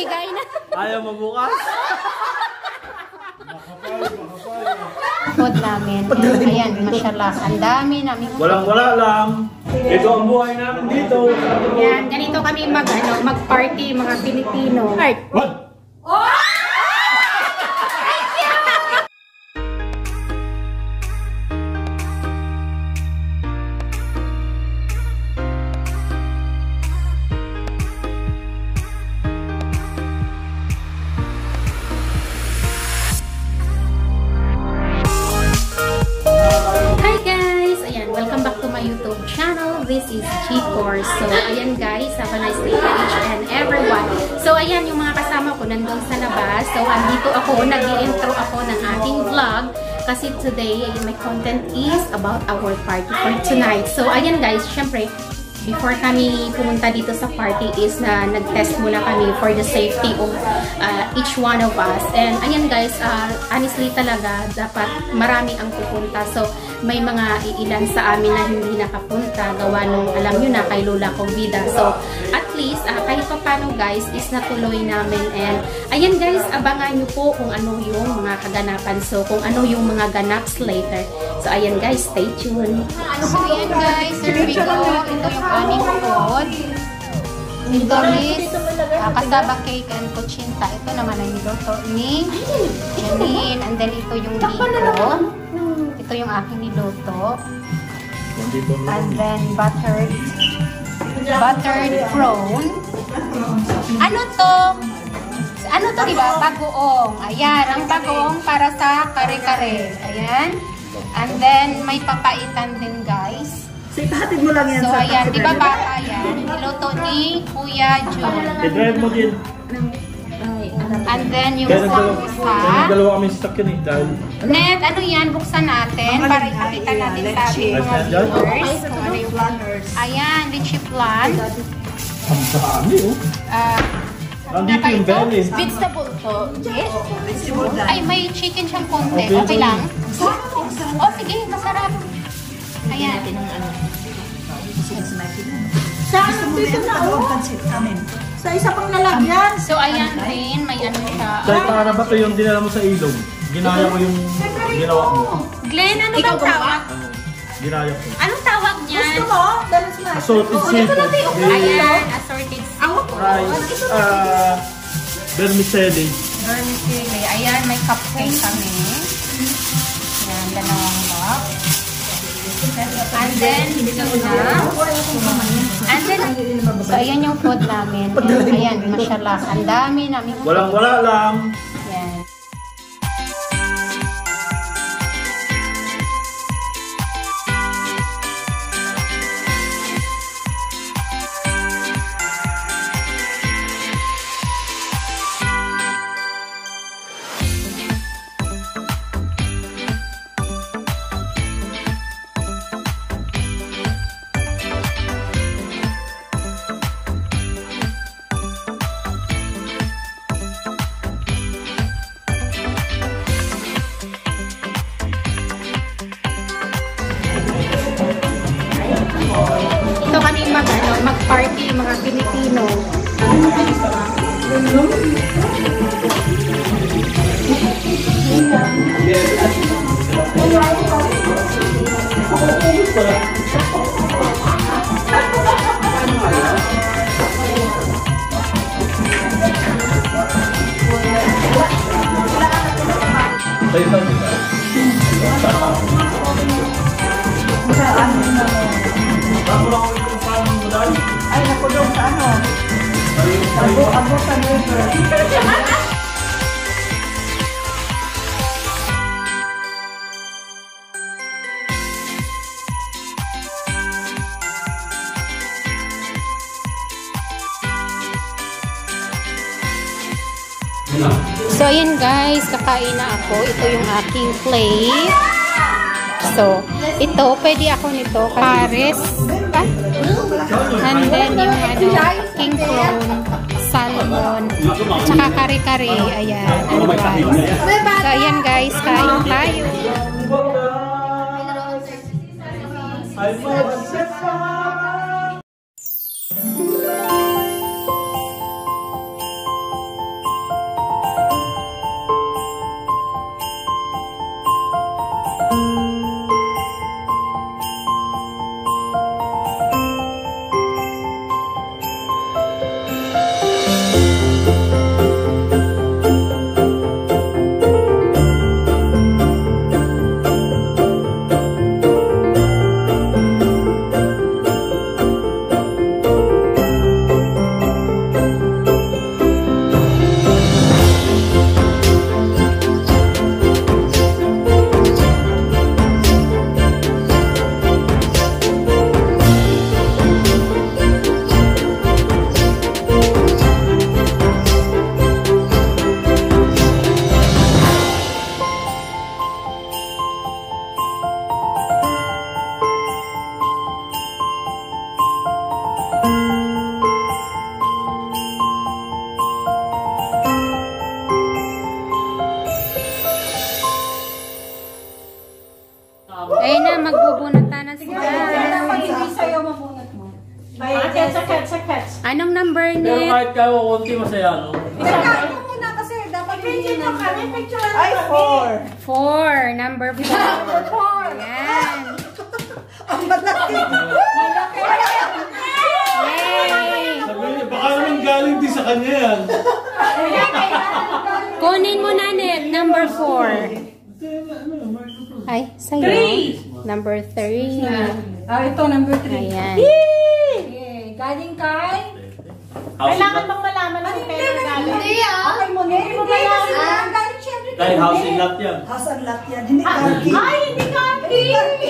Higay na. Ayaw mo bukas? Food namin. And, ayan, mashallah. Ang dami namin. Walang-wala lang. Ito ang buhay namin dito. Yan, ganito kami mag-party, mga Pilipino. What? YouTube channel. This is G-Course. So, ayan guys, have a nice day to each and everyone. So, ayan yung mga kasama ko nandun sa labas. So, andito ako, nag-i-intro ako ng ating vlog. Kasi today, my content is about our party for tonight. So, ayan guys, syempre, before kami pumunta dito sa party is na nag-test muna kami for the safety of each one of us. And ayan guys, honestly talaga, dapat marami ang pupunta. So, may mga iilan sa amin na hindi nakapunta. Gawa nung, alam nyo na, kay Lola Covida. So, at least, kahit pa paano guys, is natuloy namin. And ayan guys, abangan nyo po kung ano yung mga kaganapan. So, kung ano yung mga ganaps later. So, ayan guys, stay tuned. So, ayan guys, here we go. Ito yung aming food. Ito is kasaba cake and kuchinta. Ito naman ay niluto ni Janine. And then ito yung dito. Ito yung aking niluto. And then buttered prawn. Ano to? Ano to, diba? Bagoong. Ayan, ang bagoong para sa kare-kare. Ayan. And then may papaitan din guys. Hatid mo lang yan. So, ayan, di ba bata yan? Niluto ni Kuya Jun. I-drive mo din. And then, yung sambusa. Dalawa kami stuck yun eh. Net, ano yan? Buksan natin para ipakita natin sa ating mga viewers. Kung ano yung planners. Ayan, lychee plant. Ang dami oh. Nandito yung belly. Vegetable to. Ay, may chicken siyang konti. Okay lang? Oh, sige, masarap. Ayan. Sa ano dito na sa isa pang lalagyan. So, ayan din. May ano siya. Dahil para ba ito yung dinala mo sa ilog? Ginaya ko yung ginawa mo. Glenn, ano bang tawag? Ginaya ko. Anong tawag niyan? Gusto mo? Assorted seafood. Ayan, assorted seafood. Rice. Vermicelli. Vermicelli. Ayan, may cupcake kami. Ayan, dalawang box. And then, so ayan yung food namin. And, ayan, mashallah. Ang dami namin. Walang-wala lang. Ayan. Ito kami mag-party, mga Pilipino. Ay, nakulong sa ano? Abo sa river. So, ayan guys, kakain na ako. Ito yung aking plate. So, ito, pwede ako nito. Pares. And then, yung king prawn, salmon, at saka kare-kare. Ayan. So, ayan guys, kain tayo. Ayun na, magbubunatan na sila. Hindi sa'yo mabunot mo. Anong number Pero net? kahit kayo konti masaya, no? Ikaw muna kasi dapat hindi na. Ay, 4. 4. Number 4. Ayan. Ang malaki. Yay! Sabi niya, baka naman galing din sa kanya yan. Kunin mo na net. Number 4. Ay, sa'yo. Number 3. Ito, number 3. Ayan. Okay, galing kay? Kailangan bang malaman ang pera galing? Hindi Okay mo, hindi mo malaman. Galing syempre kay Kahit housing lot yan. House and lot yan, hindi Cardi. Ay, hindi Cardi!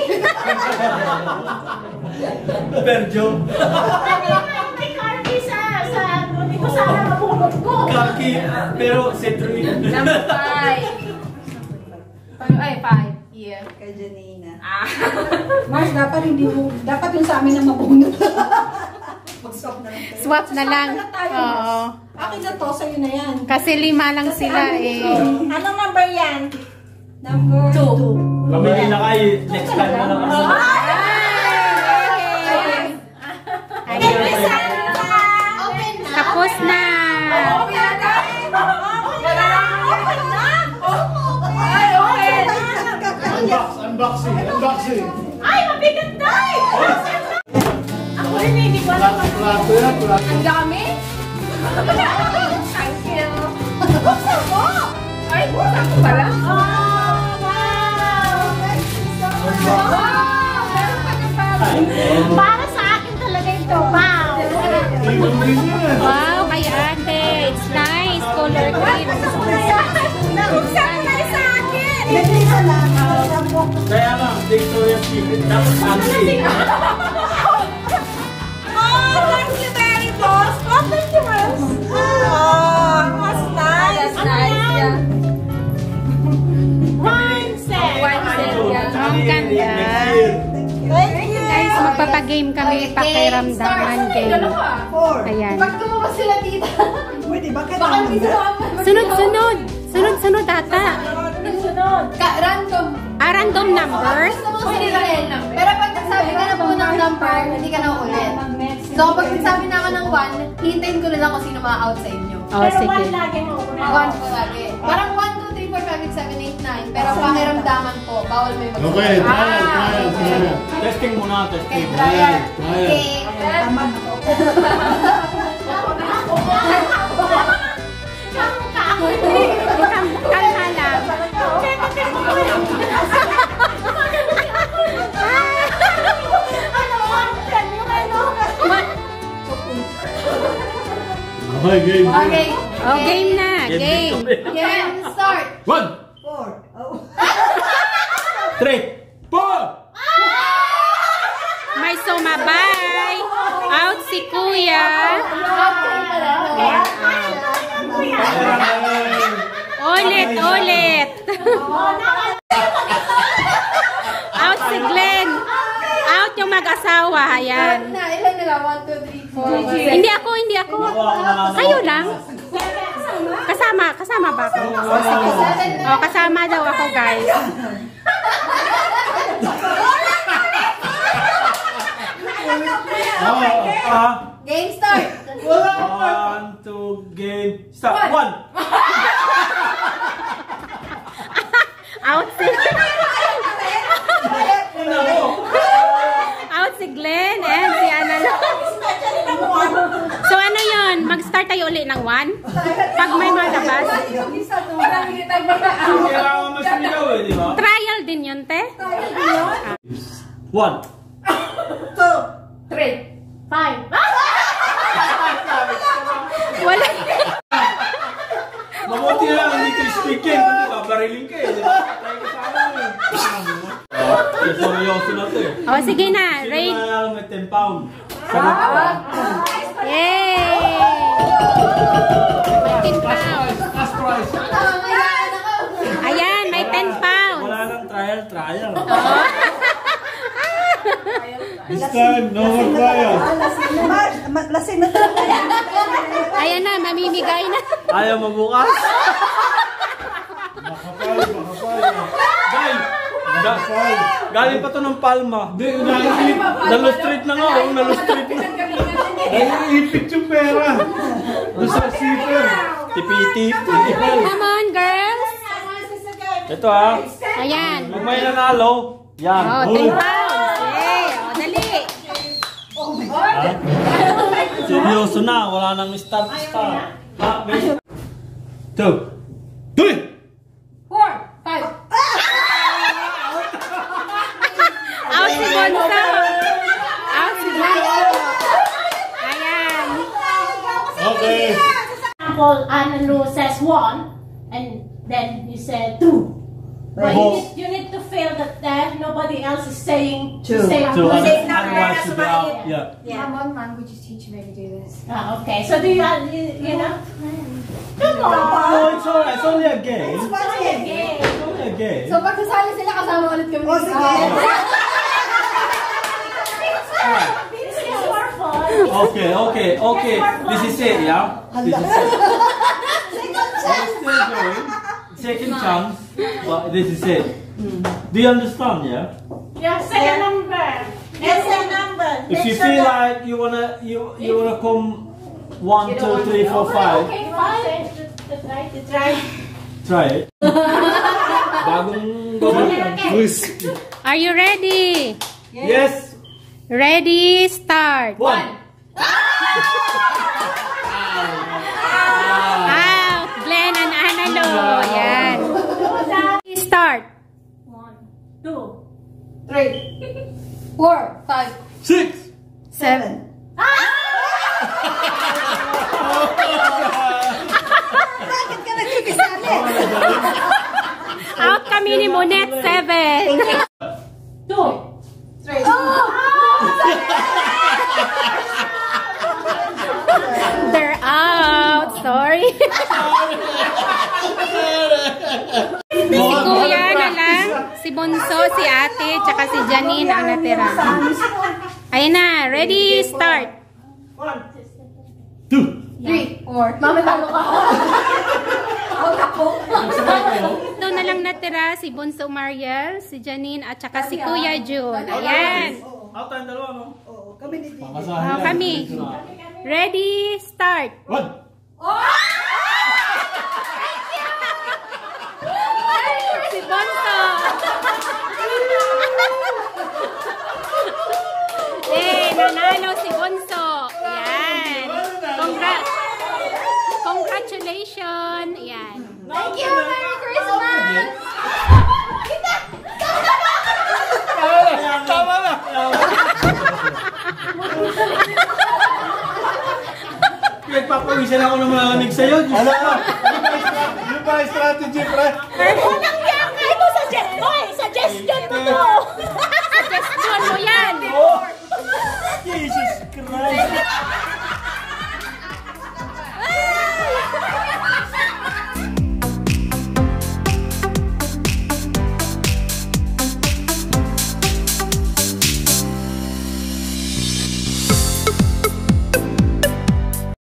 Berjo. Hindi Cardi sa dito sana mabunot ko. Kaki, pero citrus. Number 5. Ay, 5. Yeah. Kay Janina. Mars, dapat yung sa amin na mabunot. Mag-swap na lang. Swap na lang. Oo. Akin na to, sa'yo na yan. Kasi 5 lang sila eh. Anong number yan? Number 2. Mamili na kayo. Next time na lang kasi. Tapos na. Unboxing. Ay, mabigat na eh! Ako rin hindi ko alam. Plato yan, plato. Ang dami? Thank you. Buksan mo! Ay, buksan ko pala. Oh, wow! Wow! Meron pa na pa. Para sa akin talaga ito. Wow! Wow, kay ate. It's nice. Color green. Nabuksan mo na sa akin! Hindi ka lang. Kaya nga, Victoria's Secret. Dapat fancy. Oh, thank you, Mary Boss. Oh, thank you, Mars. Oh, that's nice. That's nice, yeah. One set. One set, yeah. Ang ganda. Thank you. Guys, magpapagame kami. Pakiramdaman game. 4. Ayan. Pag lumabas sila dito, Pwede, bakit baka ang hindi number? Sunod-sunod. Sunod-sunod ata. random. Random numbers? Gusto mo sinirin. Pero pag nagsabi ka na po ng number, hindi ka na ulit. So pag nagsabi na ako ng 1, hintayin ko na lang kung sino ma-out sa inyo. Oh, sige. lagi mo. 1 po lagi. Parang 1, 2, 3, 4, 5, 6, 7, 8, 9. Pero pakiramdaman po, bawal may mag-out. Okay, trial. Testing muna, Okay, testing. trial. Trial. Okay. Tama na to. Kalma lang. Okay, game. Okay. Oh, game na. Game. Game, start. 1, 4. Oh. 3, 4. May sumabay. Out si Kuya. Okay pala. Ulit, ulit. Out si Glenn. Out yung mag-asawa. Ayan. Ilan nila? 1, 2, 3, 4. Hindi ako, hindi ako. Kayo lang. Kasama ba ako? Oh, kasama daw ako, guys. Game start. 1, 2, game. Start. 1. Out si... bukas. Kailangan mas sumigaw eh, di ba? Trial din yun, te? 1. 2, 3, 5. Wala. Mabuti na lang, hindi ka speaking. Hindi ka, bariling ka eh. Di ba? Tayo kasama eh. Seryoso na ito eh. O, sige na. Sino Rate. na lang may 10 pound? Sagot ka. Yay! May 10 pounds. Last prize. Ayan, may 10 pounds. Wala nang trial. Oh. This time, no more trial. Lasing na talaga. Ayan na, mamimigay na. Ayaw mo bukas? Guys, galing pa to ng Palma. Nalustrit na nga, nalustrit na. Naiipit yung pera. Doon sa zipper. Tipitip. Come on, girls. Ito ha. Ayan. Kung may nanalo, yan. Oh, 10 pounds. Yay. O, dali. Ha? Seryoso na, wala nang start. Ha, may... 2, 3! 4, 5. Out si Bonso. Out si Bonso. Ayan. Okay. Example, Anna says 1, and then you said 2. But you need to feel that nobody else is saying Two. Say So, Say otherwise you'll be out. number. Yeah. Mom, would you teach me to do this? okay. So do you know? Come on. No, it's alright. It's only a game. It's funny. Okay. It's only a game. So, pag sasali sila, kasama ulit kami. O, sige. This is more fun. Okay. This is it, yeah? This is it. I'm still going. Second chance, but this is it. Do you understand, yeah? Yeah, say a number. It's a number. If you feel like you wanna come 1, 2, 3, 4, 5, Okay, fine. That's right. That's right. try it. Bagong gawin. Please. Are you ready? Yes. Ready, start. 1. Out. Glenn and Analo. Ayan. Start. 1, 2, 3, 4, 5. 6. 7. Bakit ka nagkikisali? Out kami ni Monet, 7. 2. 3. They're out. Sorry. Si Kuya na lang, si Bonso, si Ate, tsaka si Janine ang natira. Ayun na. Ready, start. 2. 3, 4. Mama, talo ka. Ito na lang natira si Bonso Mariel, si Janine, at tsaka si Kuya June. Ayan. Out tayong dalawa, no? Oo, kami ni Titi. Oh, kami. Ready, start. 1. Si Bonso. Nanalo si Bonso. Yan. Congratulations. Yan. Thank you! Merry Christmas! Tama na. Nagpapawisan ako ng malamig sa'yo. Ano ba? Yung ba strategy, pre?